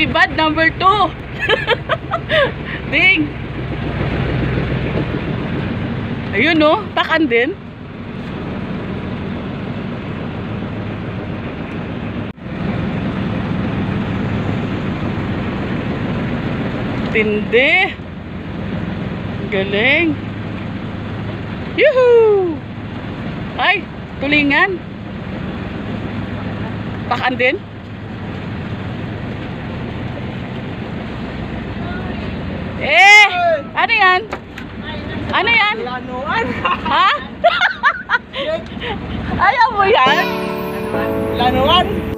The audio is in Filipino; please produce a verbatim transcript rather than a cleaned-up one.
Sibad number two. Ding. Ayun no, takan din. Tindi. Galing. Yuhu! Ay, tulingan. Takan din. Eh, ano yan? Ano yan? Lanuan. Ha? Ayaw mo yan? Lanuan.